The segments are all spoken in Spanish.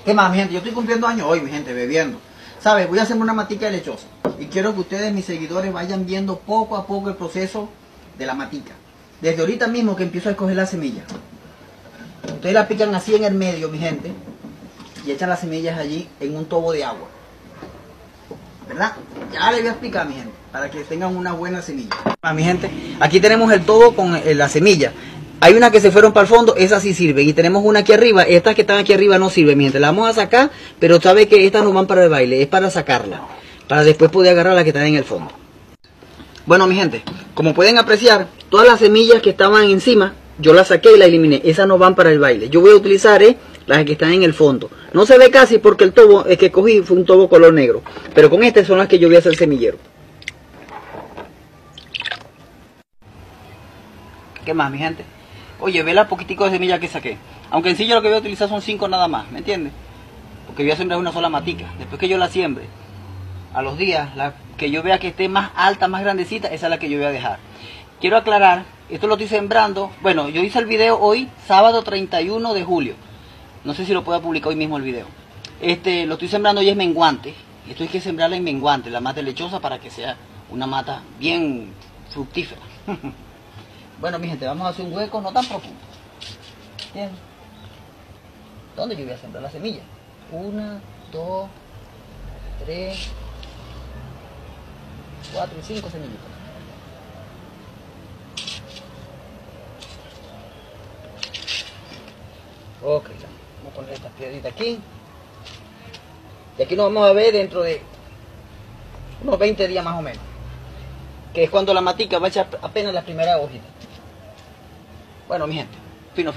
¿Qué más, mi gente? Yo estoy cumpliendo años hoy, mi gente, bebiendo. ¿Sabes? Voy a hacerme una matica de lechosa. Y quiero que ustedes, mis seguidores, vayan viendo poco a poco el proceso de la matica. Desde ahorita mismo que empiezo a escoger la semilla. Ustedes la pican así en el medio, mi gente. Y echan las semillas allí en un tobo de agua. ¿Verdad? Ya les voy a explicar, mi gente, para que tengan una buena semilla. Mi gente, aquí tenemos el tobo con la semilla. Hay unas que se fueron para el fondo, esas sí sirven. Y tenemos una aquí arriba, estas que están aquí arriba no sirven, mi gente. La vamos a sacar, pero sabe que estas no van para el baile, es para sacarla. Para después poder agarrar las que están en el fondo. Bueno, mi gente, como pueden apreciar, todas las semillas que estaban encima, yo las saqué y las eliminé. Esas no van para el baile. Yo voy a utilizar las que están en el fondo. No se ve casi porque el tobo que cogí fue un tobo color negro. Pero con estas son las que yo voy a hacer semillero. ¿Qué más, mi gente? Oye, ve la poquitico de semilla que saqué. Aunque en sí yo lo que voy a utilizar son 5 nada más, ¿me entiendes? Porque voy a sembrar una sola matica. Después que yo la siembre, a los días, la que yo vea que esté más alta, más grandecita, esa es la que yo voy a dejar. Quiero aclarar, esto lo estoy sembrando, bueno, yo hice el video hoy, sábado 31 de julio. No sé si lo puedo publicar hoy mismo el video. Lo estoy sembrando hoy es menguante. Esto hay que sembrarla en menguante, la mata lechosa, para que sea una mata bien fructífera. Bueno, mi gente, vamos a hacer un hueco no tan profundo. ¿Bien? ¿Dónde yo voy a sembrar la semilla? 1, 2, 3, 4 y 5 semillitas. Ok, vamos a poner estas piedritas aquí. Y aquí nos vamos a ver dentro de unos 20 días más o menos. Que es cuando la matica va a echar apenas la primera hojita. Bueno, mi gente, fino.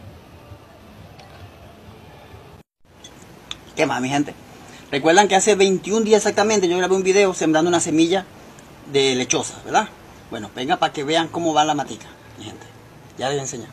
¿Qué más, mi gente? Recuerdan que hace 21 días exactamente yo grabé un video sembrando una semilla de lechosa, ¿verdad? Bueno, venga para que vean cómo va la matica, mi gente. Ya les voy a enseñar.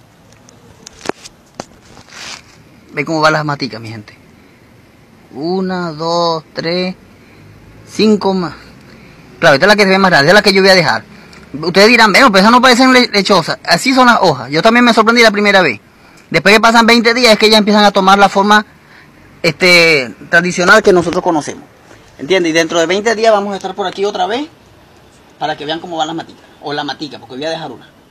Ven cómo van las maticas, mi gente. 1, 2, 3, 5 más. Claro, esta es la que se ve más grande, esta es la que yo voy a dejar. Ustedes dirán, bueno, pero esas no parecen lechosas. Así son las hojas. Yo también me sorprendí la primera vez. Después que pasan 20 días es que ya empiezan a tomar la forma tradicional que nosotros conocemos. ¿Entiendes? Y dentro de 20 días vamos a estar por aquí otra vez para que vean cómo van las maticas. O la matica, porque voy a dejar una.